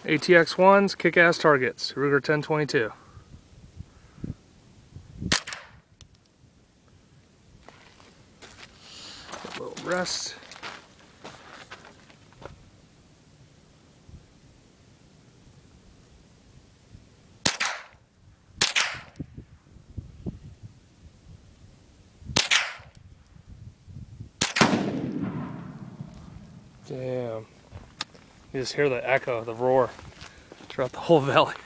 ATX-1s, KickAss targets, Ruger 1022. A little rest. Damn. You just hear the echo, the roar throughout the whole valley.